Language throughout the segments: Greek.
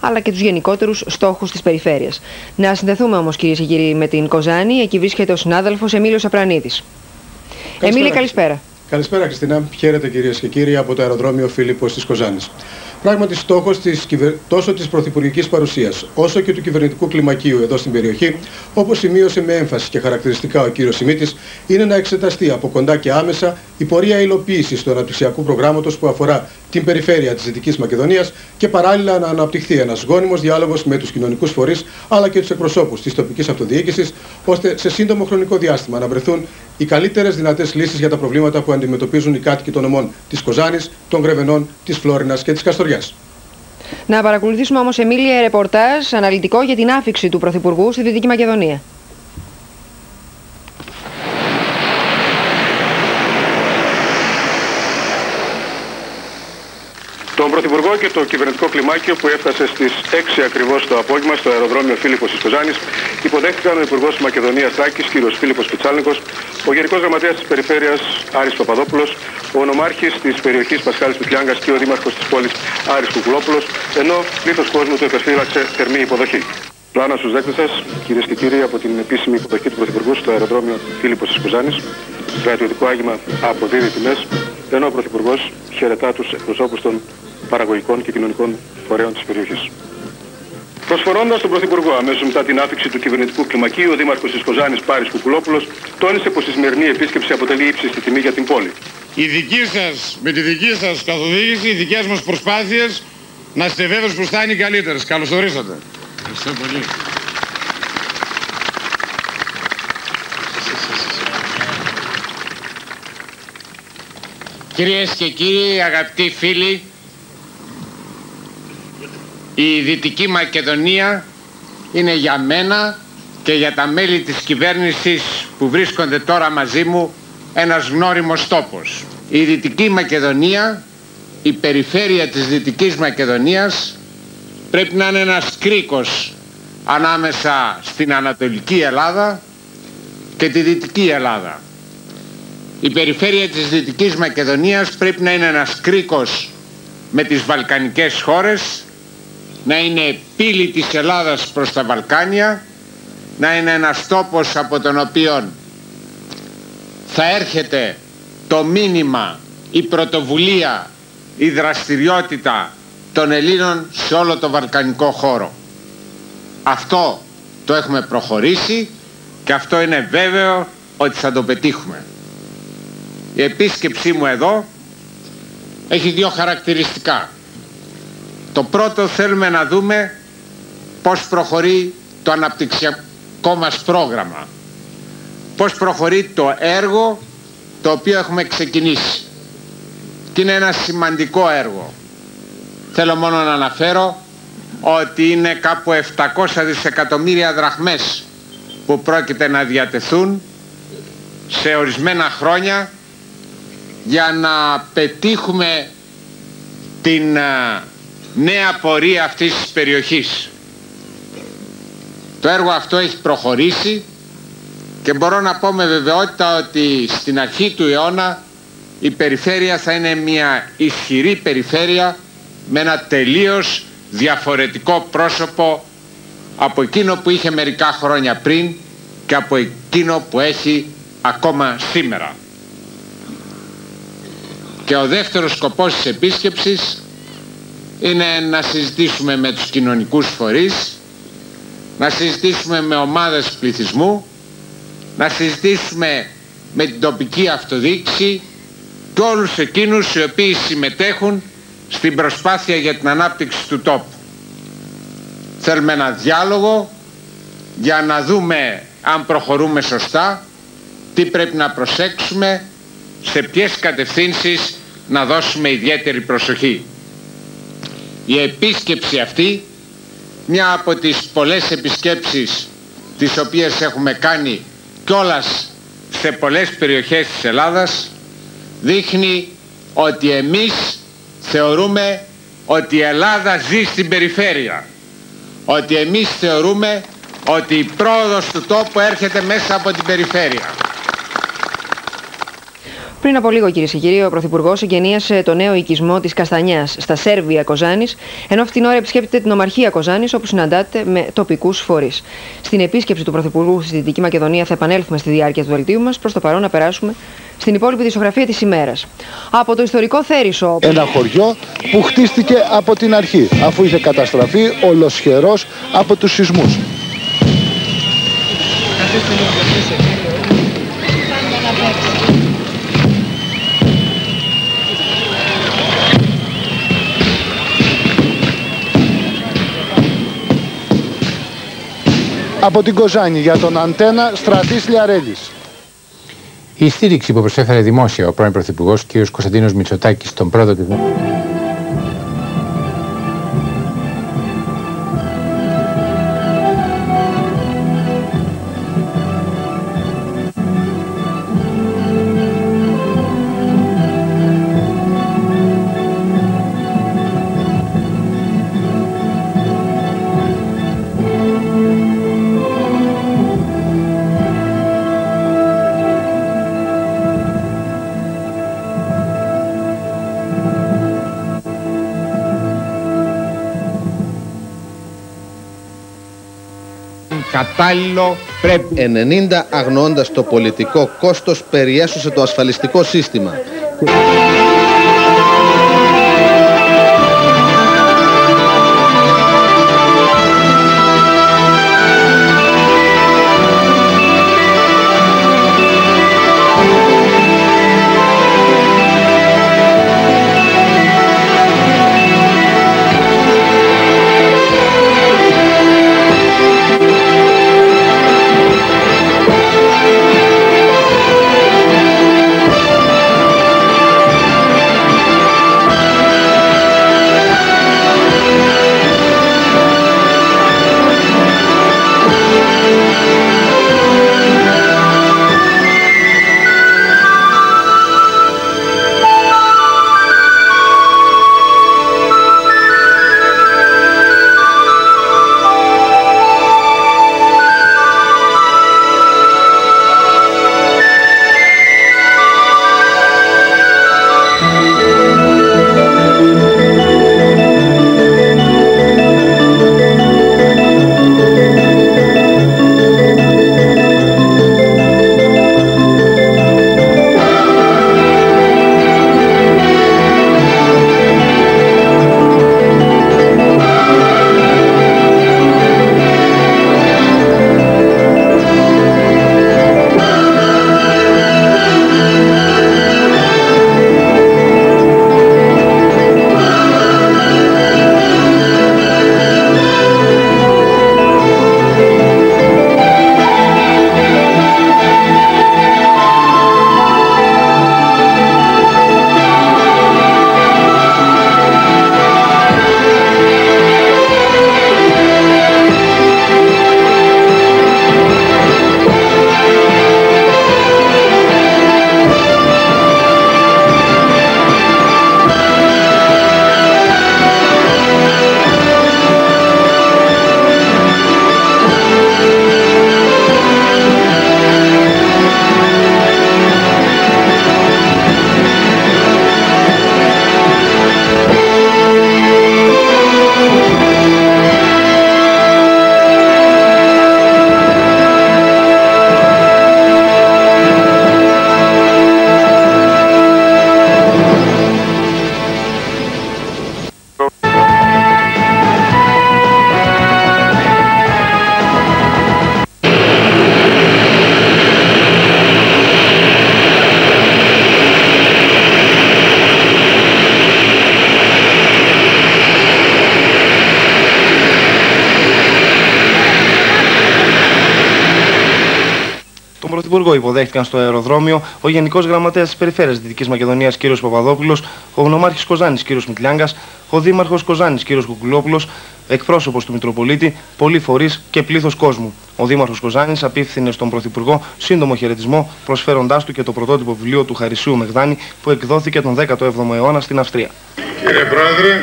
αλλά και τους γενικότερους στόχους της περιφέρειας. Να συνδεθούμε όμως, κυρίες και κύριοι, με την Κοζάνη. Εκεί βρίσκεται ο συνάδελφος Εμίλιος Απρανίδης. Εμίλη, καλησπέρα. Καλησπέρα, Χριστίνα. Χαίρετε, κυρίες και κύριοι, από το αεροδρόμιο Φίλιππος της Κοζάνης. Πράγματι, στόχος τόσο της πρωθυπουργικής παρουσίας όσο και του κυβερνητικού κλιμακίου εδώ στην περιοχή, όπως σημείωσε με έμφαση και χαρακτηριστικά ο κύριος Σιμίτης, είναι να εξεταστεί από κοντά και άμεσα η πορεία υλοποίησης του αναπτυξιακού προγράμματος που αφορά την περιφέρεια της Δυτικής Μακεδονίας και παράλληλα να αναπτυχθεί ένας γόνιμος διάλογος με τους κοινωνικούς φορείς αλλά και τους εκπροσώπους της τοπικής αυτοδιοίκησης, ώστε σε σύντομο χρονικό διάστημα να βρεθούν οι καλύτερες δυνατές λύσεις για τα προβλήματα που αντιμετωπίζουν οι κάτοικοι των νομών της Κοζάνης, των Γρεβενών, της Φλόρινας και της Καστοριάς. Να παρακολουθήσουμε όμως, Εμίλια, ρεπορτάζ αναλυτικό για την άφιξη του Πρωθυπουργού στη Δυτική Μακεδονία. Τον Πρωθυπουργό και το κυβερνητικό κλιμάκιο που έφτασε στις 6 ακριβώς το απόγευμα στο αεροδρόμιο Φίλιππος της Κοζάνης υποδέχτηκαν ο Υπουργός της Μακεδονίας Θράκης, κ. Φίλιππος Πιτσάλνικος, ο Γενικός Γραμματέας της Περιφέρειας Άρης Παπαδόπουλος, ο Νομάρχης της περιοχής Πασχάλης Πιτλιάγκας και ο Δήμαρχος της πόλης Άρης Κουκουλόπουλος, ενώ πλήθος κόσμου του επεφύλαξε θερμή υποδοχή. Πλάνα στους δέκτες σας, κυρίες και κύριοι, από την επίσημη υποδοχή του Πρωθυπουργού στο αεροδρόμιο Φίλιππος της Κοζάνης. Στρατιωτικό άγημα αποδίδει τιμές, ενώ ο Πρωθυπουργός χαιρετά τους εκπροσώπους των παραγωγικών και κοινωνικών φορέων της περιοχής. Προσφορώντας τον Πρωθυπουργό αμέσως μετά την άφιξη του κυβερνητικού κλιμακίου, ο Δήμαρχος της Κοζάνης Πάρης Κουκουλόπουλος τόνισε πως η σημερινή επίσκεψη αποτελεί ύψιστη τιμή για την πόλη. Με τη δική σας καθοδήγηση, οι δικές μας προσπάθειες να είστε βέβαιος πως θα είναι οι καλύτερες. Καλώς ορίσατε. Ευχαριστώ πολύ. Κυρίες και κύριοι, αγαπητοί φίλοι, η Δυτική Μακεδονία είναι για μένα και για τα μέλη της κυβέρνησης που βρίσκονται τώρα μαζί μου ένας γνώριμος τόπος. Η Δυτική Μακεδονία, η περιφέρεια της Δυτικής Μακεδονίας πρέπει να είναι ένας κρίκος ανάμεσα στην Ανατολική Ελλάδα και τη Δυτική Ελλάδα. Η περιφέρεια της Δυτικής Μακεδονίας πρέπει να είναι ένας κρίκος με τις βαλκανικές χώρες, να είναι πύλη της Ελλάδας προς τα Βαλκάνια, να είναι ένας τόπος από τον οποίο θα έρχεται το μήνυμα, η πρωτοβουλία, η δραστηριότητα των Ελλήνων σε όλο το βαλκανικό χώρο. Αυτό το έχουμε προχωρήσει και αυτό είναι βέβαιο ότι θα το πετύχουμε. Η επίσκεψή μου εδώ έχει δύο χαρακτηριστικά. Το πρώτο, θέλουμε να δούμε πώς προχωρεί το αναπτυξιακό μας πρόγραμμα. Πώς προχωρεί το έργο το οποίο έχουμε ξεκινήσει. Και είναι ένα σημαντικό έργο. Θέλω μόνο να αναφέρω ότι είναι κάπου 700 δισεκατομμύρια δραχμές που πρόκειται να διατεθούν σε ορισμένα χρόνια για να πετύχουμε την νέα πορεία αυτής της περιοχής. Το έργο αυτό έχει προχωρήσει και μπορώ να πω με βεβαιότητα ότι στην αρχή του αιώνα η περιφέρεια θα είναι μια ισχυρή περιφέρεια με ένα τελείως διαφορετικό πρόσωπο από εκείνο που είχε μερικά χρόνια πριν και από εκείνο που έχει ακόμα σήμερα. Και ο δεύτερος σκοπός της επίσκεψης είναι να συζητήσουμε με τους κοινωνικούς φορείς, να συζητήσουμε με ομάδες πληθυσμού, να συζητήσουμε με την τοπική αυτοδιοίκηση και όλους εκείνους οι οποίοι συμμετέχουν στην προσπάθεια για την ανάπτυξη του τόπου. Θέλουμε ένα διάλογο για να δούμε αν προχωρούμε σωστά, τι πρέπει να προσέξουμε, σε ποιες κατευθύνσεις να δώσουμε ιδιαίτερη προσοχή. Η επίσκεψη αυτή, μια από τις πολλές επισκέψεις τις οποίες έχουμε κάνει κιόλας σε πολλές περιοχές της Ελλάδας, δείχνει ότι εμείς θεωρούμε ότι η Ελλάδα ζει στην περιφέρεια. Ότι εμείς θεωρούμε ότι η πρόοδος του τόπου έρχεται μέσα από την περιφέρεια. Πριν από λίγο, κυρίες και κύριοι, ο Πρωθυπουργός εγκαινίασε το νέο οικισμό της Καστανιάς στα Σέρβια Κοζάνης, ενώ αυτήν την ώρα επισκέπτεται την Ομαρχία Κοζάνης, όπου συναντάται με τοπικούς φορείς. Στην επίσκεψη του Πρωθυπουργού στη Δυτική Μακεδονία θα επανέλθουμε στη διάρκεια του δελτίου μας. Προς το παρόν, να περάσουμε στην υπόλοιπη δισογραφία της ημέρας. Από το ιστορικό Θέρισο. Ένα χωριό που χτίστηκε από την αρχή, αφού είχε καταστραφεί ολοσχερός από τους σεισμούς. Από την Κοζάνη για τον Αντένα, Στρατής Λιαρέλης. Η στήριξη που προσέφερε δημόσια ο πρώην Πρωθυπουργός κ. Κωνσταντίνος Μητσοτάκης στον πρόεδρο της κατάλληλο πρέπει. 90 αγνοώντας το πολιτικό κόστος περιέσωσε το ασφαλιστικό σύστημα. Τον Πρωθυπουργό υποδέχτηκαν στο αεροδρόμιο ο Γενικός Γραμματέας της Περιφέρειας Δυτικής Μακεδονίας κ. Παπαδόπουλος, ο Νομάρχης Κοζάνης κ. Μητλιάγκας, ο Δήμαρχος Κοζάνης κ. Κουκουλόπουλος, εκπρόσωπος του Μητροπολίτη, πολλοί φορείς και πλήθος κόσμου. Ο Δήμαρχος Κοζάνης απίφθινε στον Πρωθυπουργό σύντομο χαιρετισμό, προσφέροντάς του και το πρωτότυπο βιβλίο του Χαρισίου Μεγδάνη που εκδόθηκε τον 17ο αιώνα στην Αυστρία. Κύριε Πρόεδρε,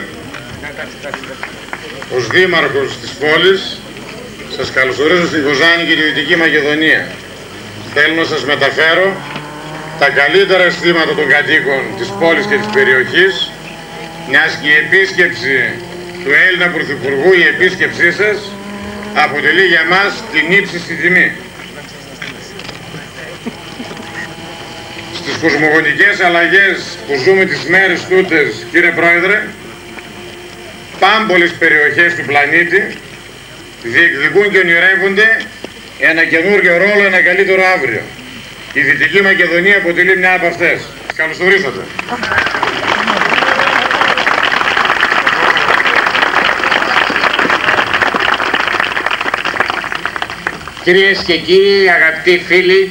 ως Δήμαρχος της πόλης, σας καλωσορίζω στην Κοζάνη και τη Δυτική Μακεδονία. Θέλω να σας μεταφέρω τα καλύτερα αισθήματα των κατοίκων της πόλης και της περιοχής, μιας και η επίσκεψη του Έλληνα Πρωθυπουργού, η επίσκεψή σας, αποτελεί για μας την ύψιστη τιμή. Στις κοσμογονικές αλλαγές που ζούμε τις μέρες τούτες, κύριε Πρόεδρε, πάμπολες περιοχές του πλανήτη διεκδικούν και ονειρεύονται ένα καινούργιο ρόλο, ένα καλύτερο αύριο. Η Δυτική Μακεδονία αποτελεί μια από αυτές. Καλώς ορίσατε. Κυρίες και κύριοι, αγαπητοί φίλοι,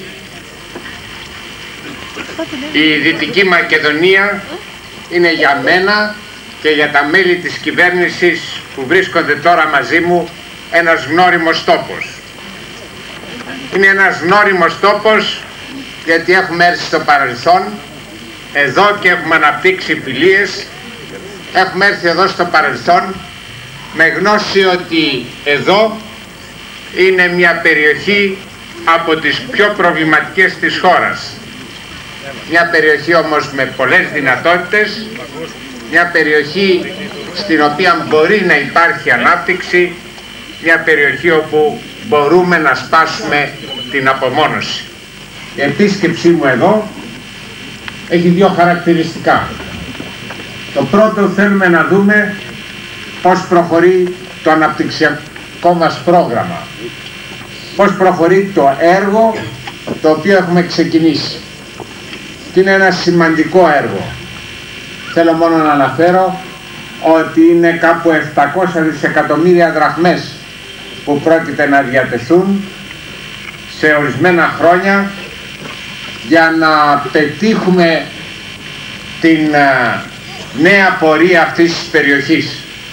η Δυτική Μακεδονία είναι για μένα και για τα μέλη της κυβέρνησης που βρίσκονται τώρα μαζί μου ένας γνώριμος τόπος. Είναι ένας γνώριμος τόπος γιατί έχουμε έρθει στο παρελθόν εδώ και έχουμε αναπτύξει φιλίες. Έχουμε έρθει εδώ στο παρελθόν με γνώση ότι εδώ είναι μια περιοχή από τις πιο προβληματικές της χώρας. Μια περιοχή όμως με πολλές δυνατότητες, μια περιοχή στην οποία μπορεί να υπάρχει ανάπτυξη, μια περιοχή όπου μπορούμε να σπάσουμε την απομόνωση. Η επίσκεψή μου εδώ έχει δύο χαρακτηριστικά. Το πρώτο, θέλουμε να δούμε πώς προχωρεί το αναπτυξιακό μας πρόγραμμα. Πώς προχωρεί το έργο το οποίο έχουμε ξεκινήσει. Και είναι ένα σημαντικό έργο. Θέλω μόνο να αναφέρω ότι είναι κάπου 700 δισεκατομμύρια δραχμές που πρόκειται να διατεθούν σε ορισμένα χρόνια για να πετύχουμε την νέα πορεία αυτής της περιοχής.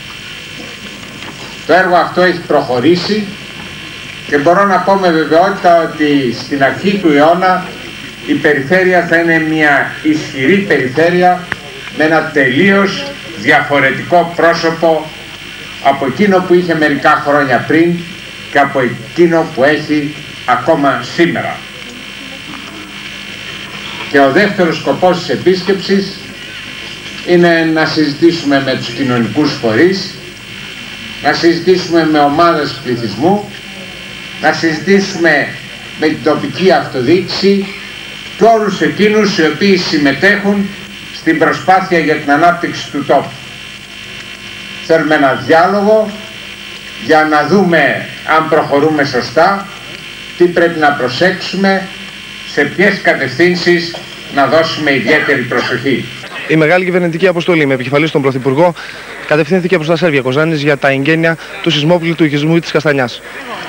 Το έργο αυτό έχει προχωρήσει και μπορώ να πω με βεβαιότητα ότι στην αρχή του αιώνα η περιφέρεια θα είναι μια ισχυρή περιφέρεια με ένα τελείως διαφορετικό πρόσωπο από εκείνο που είχε μερικά χρόνια πριν και από εκείνο που έχει ακόμα σήμερα. Και ο δεύτερος σκοπός της επίσκεψης είναι να συζητήσουμε με τους κοινωνικούς φορείς, να συζητήσουμε με ομάδες πληθυσμού, να συζητήσουμε με την τοπική αυτοδιοίκηση και όλους εκείνους οι οποίοι συμμετέχουν στην προσπάθεια για την ανάπτυξη του τόπου. Θέλουμε ένα διάλογο για να δούμε αν προχωρούμε σωστά, τι πρέπει να προσέξουμε, σε ποιες κατευθύνσεις να δώσουμε ιδιαίτερη προσοχή. Η μεγάλη κυβερνητική αποστολή με επικεφαλής τον Πρωθυπουργό κατευθύνθηκε προς τα Σέρβια Κοζάνης για τα εγγένεια του σεισμόπλου του οικισμού της Καστανιάς.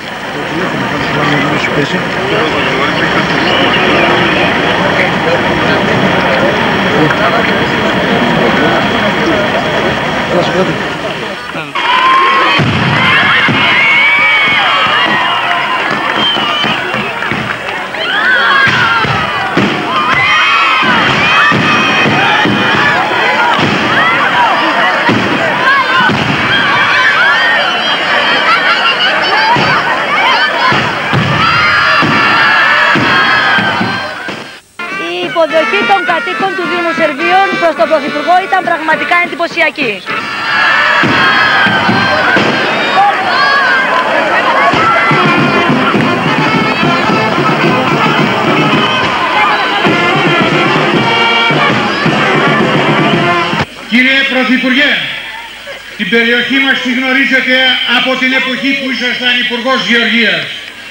Η υποδοχή των κατοίκων του Δήμου Σερβίων προς τον Πρωθυπουργό ήταν πραγματικά εντυπωσιακή. Κύριε Πρωθυπουργέ, την περιοχή μας τη γνωρίζετε από την εποχή που ήσασταν Υπουργός Γεωργίας.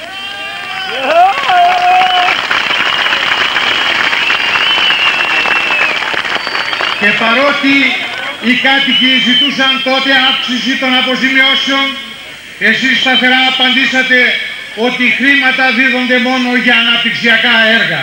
Και παρότι οι κάτοικοι ζητούσαν τότε αύξηση των αποζημιώσεων, εσείς σταθερά απαντήσατε ότι χρήματα δίδονται μόνο για αναπτυξιακά έργα.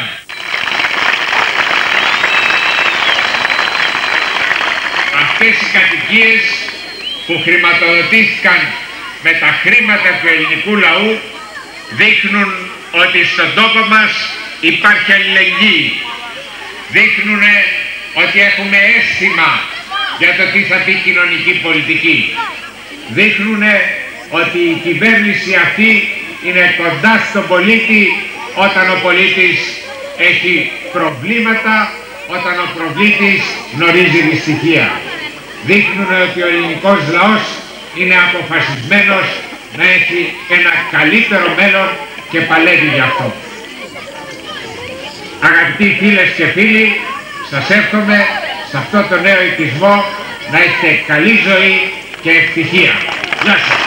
Αυτές οι κατοικίες που χρηματοδοτήθηκαν με τα χρήματα του ελληνικού λαού δείχνουν ότι στον τόπο μας υπάρχει αλληλεγγύη. Δείχνουν ότι έχουμε αίσθημα για το τι θα πει κοινωνική πολιτική. Δείχνουν ότι η κυβέρνηση αυτή είναι κοντά στον πολίτη όταν ο πολίτης έχει προβλήματα όταν ο προβλήτης γνωρίζει δυστυχία. Δείχνουν ότι ο ελληνικός λαός είναι αποφασισμένος να έχει ένα καλύτερο μέλλον και παλεύει γι' αυτό. Αγαπητοί φίλες και φίλοι, σας εύχομαι σε αυτό το νέο οικισμό να έχετε καλή ζωή και ευτυχία. Γεια σας.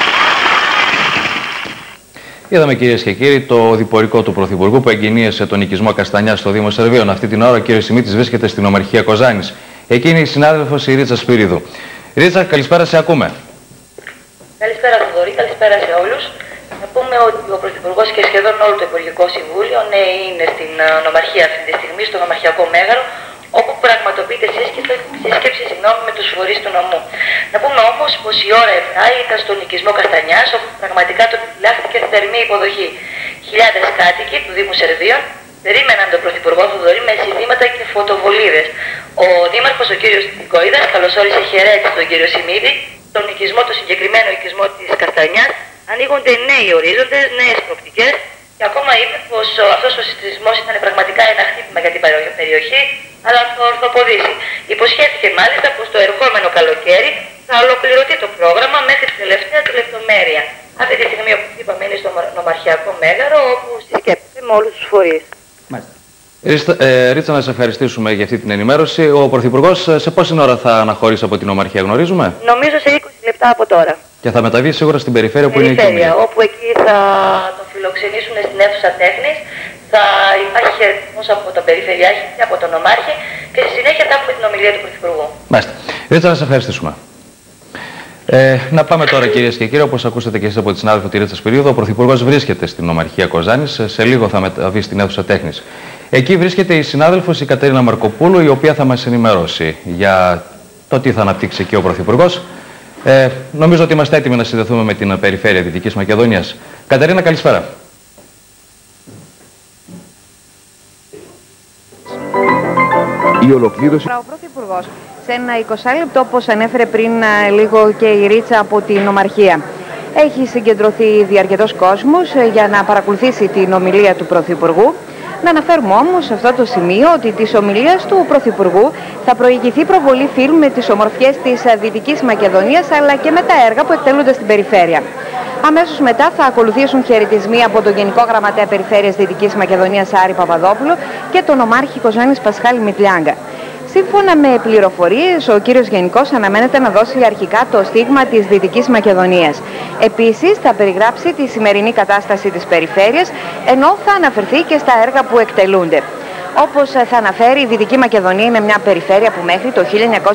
Είδαμε, κυρίες και κύριοι, το διπορικό του Πρωθυπουργού που εγκαινίασε τον οικισμό Καστανιάς στο Δήμο Σερβίων. Αυτή την ώρα ο κύριος Σιμίτης βρίσκεται στην Ομαρχία Κοζάνης. Εκείνη η συνάδελφος η Ρίτσα Σπυρίδου. Ρίτσα, καλησπέρα, σε ακούμε. Καλησπέρα, Θοδωρή, καλησπέρα σε όλους. Να πούμε ότι ο Πρωθυπουργός και σχεδόν όλο το Υπουργικό Συμβούλιο είναι στην Νομαρχία αυτή τη στιγμή, στο Νομαρχιακό Μέγαρο, όπου πραγματοποιείται σύσκεψη με τους φορείς του νομού. Να πούμε όμως πως η ώρα 7 ήταν στον οικισμό Καστανιάς, όπου πραγματικά το επιφυλάχθηκε θερμή υποδοχή. Χιλιάδες κάτοικοι του Δήμου Σερβίων περίμεναν τον Πρωθυπουργό Θοδωρή με συνθήματα και φωτοβολίδες. Ο Δήμαρχος, ο κύριος Τικοίδας, καλωσόρισε χαιρέτησε τον κύριο Σιμίδη. Τον οικισμό, το συγκεκριμένο οικισμό της Καστανιάς, ανοίγονται νέοι ορίζοντες, νέες προοπτικές και ακόμα είπε πως αυτός ο σεισμός ήταν πραγματικά ένα χτύπημα για την περιοχή, αλλά θα ορθοποδήσει. Υποσχέθηκε μάλιστα πως το ερχόμενο καλοκαίρι θα ολοκληρωθεί το πρόγραμμα μέχρι τη τελευταία του λεπτομέρεια. Αυτή τη στιγμή, όπως είπαμε, είναι στο Νομαρχιακό Μέγαρο, όπου συσκέπτεται με όλους τους φορείς. Ρίτσα, να σε ευχαριστήσουμε για αυτή την ενημέρωση. Ο Πρωθυπουργός σε πόση ώρα θα αναχωρήσει από την Ομαρχία, γνωρίζουμε? Νομίζω σε 20 λεπτά από τώρα. Και θα μεταβεί σίγουρα στην περιφέρεια που είναι η Περιφέρεια, όπου εκεί θα τον φιλοξενήσουν στην αίθουσα τέχνης. Θα υπάρχει χαιρετισμός από τον Περιφερειάρχη και από τον Νομάρχη και στη συνέχεια θα έχουμε την ομιλία του Πρωθυπουργού. Μάλιστα. Ρίτσα, να σε ευχαριστήσουμε. Να πάμε τώρα, κυρίες και κύριοι, όπως ακούσατε και εσείς από τη συνάδελφο τη Ρίτσα Σπυρίδου, ο Πρωθυπουργός βρίσκεται στην Ομαρχία Κοζάνης. Σε λίγο θα μεταβεί στην αίθουσα τέχνης. Εκεί βρίσκεται η συνάδελφος η Κατερίνα Μαρκοπούλου, η οποία θα μας ενημερώσει για το τι θα αναπτύξει εκεί ο Πρωθυπουργός. Νομίζω ότι είμαστε έτοιμοι να συνδεθούμε με την περιφέρεια Δυτικής Μακεδονίας. Κατερίνα, καλησπέρα. Η ολοκλήρωση. Ο Πρωθυπουργός σε ένα 20 λεπτό, όπως ανέφερε πριν λίγο και η Ρίτσα από την Ομαρχία. Έχει συγκεντρωθεί ήδη αρκετός κόσμος για να παρακολουθήσει την ομιλία του Πρωθυπουργού. Να αναφέρουμε όμως σε αυτό το σημείο ότι της ομιλίας του Πρωθυπουργού θα προηγηθεί προβολή φιλμ με τις ομορφιές της Δυτικής Μακεδονίας αλλά και με τα έργα που εκτελούνται στην περιφέρεια. Αμέσως μετά θα ακολουθήσουν χαιρετισμοί από τον Γενικό Γραμματέα Περιφέρειας Δυτικής Μακεδονίας Άρη Παπαδόπουλο και τον Νομάρχη Κοζάνης Πασχάλη Μητλιάγκα. Σύμφωνα με πληροφορίες, ο κύριος Γενικός αναμένεται να δώσει αρχικά το στίγμα της Δυτικής Μακεδονίας. Επίσης, θα περιγράψει τη σημερινή κατάσταση της περιφέρειας, ενώ θα αναφερθεί και στα έργα που εκτελούνται. Όπως θα αναφέρει, η Δυτική Μακεδονία είναι μια περιφέρεια που μέχρι το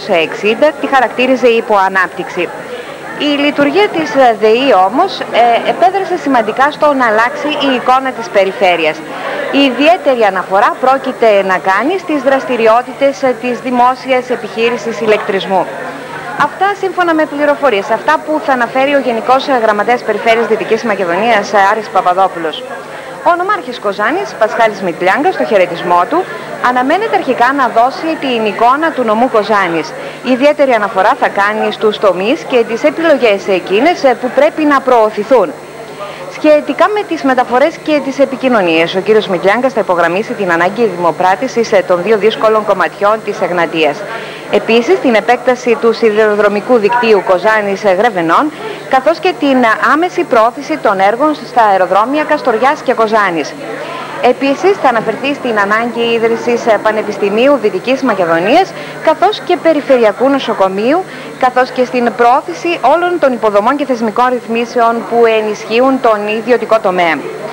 1960 τη χαρακτήριζε υποανάπτυξη. Η λειτουργία της ΔΕΗ όμως επέδρασε σημαντικά στο να αλλάξει η εικόνα της περιφέρειας. Η ιδιαίτερη αναφορά πρόκειται να κάνει στις δραστηριότητες της δημόσιας επιχείρησης ηλεκτρισμού. Αυτά σύμφωνα με πληροφορίες, αυτά που θα αναφέρει ο Γενικός Γραμματέας Περιφέρειας Δυτικής Μακεδονίας Άρης Παπαδόπουλος. Ο Νομάρχης Κοζάνης Πασχάλης Μητλιάγκα στο χαιρετισμό του αναμένεται αρχικά να δώσει την εικόνα του νομού Κοζάνης. Η ιδιαίτερη αναφορά θα κάνει στους τομείς και τις επιλογές εκείνες που πρέπει να προωθηθούν. Σχετικά με τις μεταφορές και τις επικοινωνίες, ο κύριος Μητλιάγκας θα υπογραμμίσει την ανάγκη δημοπράτησης των δύο δύσκολων κομματιών της Εγνατίας. Επίσης, την επέκταση του σιδηροδρομικού δικτύου Κοζάνης-Γρεβενών, καθώς και την άμεση πρόθεση των έργων στα αεροδρόμια Καστοριάς και Κοζάνης. Επίσης, θα αναφερθεί στην ανάγκη ίδρυσης Πανεπιστημίου Δυτικής Μακεδονίας, καθώς και Περιφερειακού Νοσοκομείου, καθώς και στην πρόθεση όλων των υποδομών και θεσμικών ρυθμίσεων που ενισχύουν τον ιδιωτικό τομέα.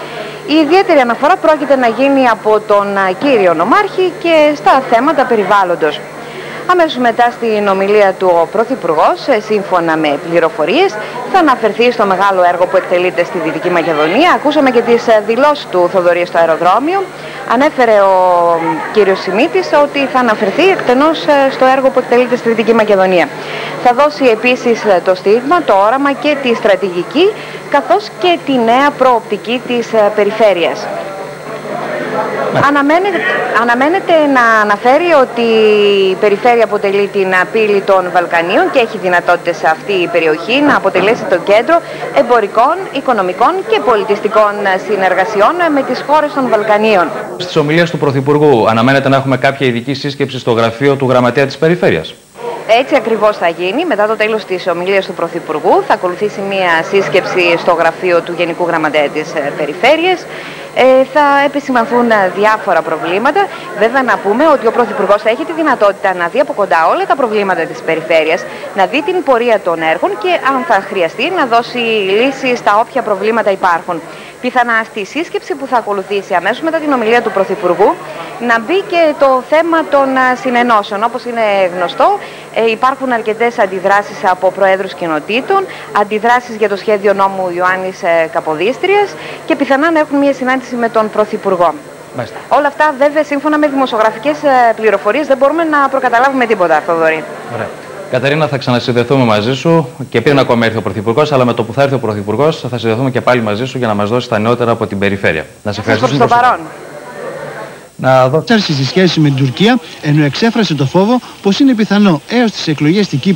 Η ιδιαίτερη αναφορά πρόκειται να γίνει από τον κύριο Νομάρχη και στα θέματα περιβάλλοντος. Αμέσως μετά στην ομιλία του ο Πρωθυπουργός, σύμφωνα με πληροφορίες, θα αναφερθεί στο μεγάλο έργο που εκτελείται στη Δυτική Μακεδονία. Ακούσαμε και τις δηλώσεις του Θοδωρή στο αεροδρόμιο. Ανέφερε ο κύριος Σιμίτης ότι θα αναφερθεί εκτενώς στο έργο που εκτελείται στη Δυτική Μακεδονία. Θα δώσει επίσης το στίγμα, το όραμα και τη στρατηγική, καθώς και τη νέα προοπτική της περιφέρειας. Αναμένεται να αναφέρει ότι η περιφέρεια αποτελεί την πύλη των Βαλκανίων και έχει δυνατότητες σε αυτή η περιοχή να αποτελέσει το κέντρο εμπορικών, οικονομικών και πολιτιστικών συνεργασιών με τις χώρες των Βαλκανίων. Στις ομιλίες του Πρωθυπουργού αναμένεται να έχουμε κάποια ειδική σύσκεψη στο γραφείο του Γραμματέα της Περιφέρειας. Έτσι ακριβώς θα γίνει. Μετά το τέλος της ομιλίας του Πρωθυπουργού θα ακολουθήσει μια σύσκεψη στο γραφείο του Γενικού Γραμματέα της Περιφέρειας. Θα επισημανθούν διάφορα προβλήματα. Βέβαια να πούμε ότι ο Πρωθυπουργός θα έχει τη δυνατότητα να δει από κοντά όλα τα προβλήματα της περιφέρειας, να δει την πορεία των έργων και αν θα χρειαστεί να δώσει λύσεις στα όποια προβλήματα υπάρχουν. Πιθανά στη σύσκεψη που θα ακολουθήσει αμέσως μετά την ομιλία του Πρωθυπουργού να μπει και το θέμα των συνενώσεων. Όπως είναι γνωστό, υπάρχουν αρκετές αντιδράσεις από προέδρους κοινοτήτων, αντιδράσεις για το σχέδιο νόμου Ιωάννης Καποδίστριας και πιθανά να έχουν μια συνάντηση με τον Πρωθυπουργό. Μάλιστα. Όλα αυτά βέβαια σύμφωνα με δημοσιογραφικές πληροφορίες, δεν μπορούμε να προκαταλάβουμε τίποτα, Θοδωρή. Ωραία. Κατερίνα, θα ξανασυνδεθούμε μαζί σου και πριν ακόμα έρθει ο Πρωθυπουργός, αλλά με το που θα έρθει ο Πρωθυπουργός θα συνδεθούμε και πάλι μαζί σου για να μας δώσει τα νεότερα από την περιφέρεια. Να σε ευχαριστήσουμε. Στο παρόν. Να δω. Στη σχέση με την Τουρκία, ενώ εξέφρασε το φόβο πως είναι πιθανό έως τις εκλογές στην Κύπρο